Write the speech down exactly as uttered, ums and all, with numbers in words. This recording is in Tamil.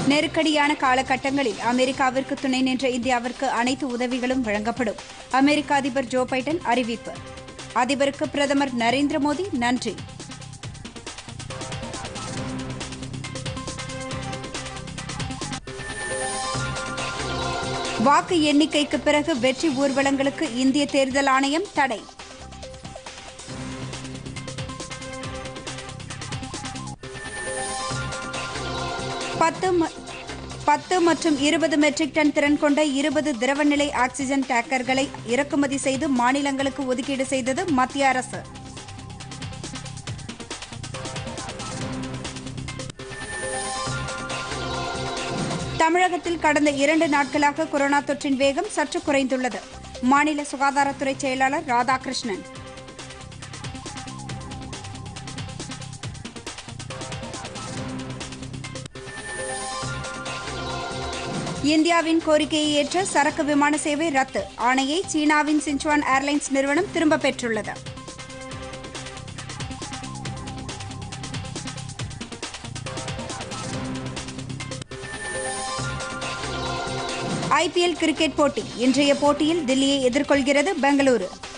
நெருக்கடியான காலகட்டங்களில் அமெரிக்காவிற்கு துணை நின்ற இந்தியாவிற்கு அனைத்து உதவிகளும் வழங்கப்படும். அமெரிக்க அதிபர் ஜோ பைடன் அறிவிப்பு. அதிபருக்கு பிரதமர் நரேந்திர மோடி நன்றி. வாக்கு எண்ணிக்கைக்கு பிறகு வெற்றி ஊர்வலங்களுக்கு இந்திய தேர்தல் ஆணையம் தடை. பத்து மற்றும் இருபது மெட்ரிக் டன் திறன் கொண்ட இருபது திரவநிலை ஆக்சிஜன் டேங்கர்களை இறக்குமதி செய்து மாநிலங்களுக்கு ஒதுக்கீடு செய்தது மத்திய அரசு. தமிழகத்தில் கடந்த இரண்டு நாட்களாக கொரோனா தொற்றின் வேகம் சற்று குறைந்துள்ளது. மாநில சுகாதாரத்துறை செயலாளர் ராதாகிருஷ்ணன். இந்தியாவின் கோரிக்கையை ஏற்ற சரக்கு விமான சேவை ரத்து ஆணையை சீனாவின் சிச்சுவான் ஏர்லைன்ஸ் நிறுவனம் திரும்பப் பெற்றுள்ளது. ஐபிஎல் கிரிக்கெட் போட்டி. இன்றைய போட்டியில் தில்லியை எதிர்கொள்கிறது பெங்களூரு.